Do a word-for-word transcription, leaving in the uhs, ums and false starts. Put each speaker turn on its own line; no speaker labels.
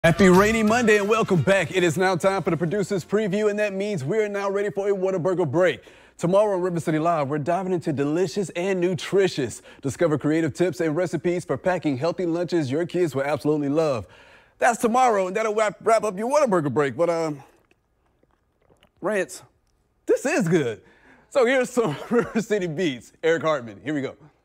Happy rainy Monday and welcome back. It is now time for the producer's preview, and that means we're now ready for a Whataburger break. Tomorrow on River City Live, we're diving into delicious and nutritious. Discover creative tips and recipes for packing healthy lunches your kids will absolutely love. That's tomorrow, and that'll wrap, wrap up your Whataburger break. But, um, Rance, this is good. So here's some River City beats. Eric Hartman, here we go.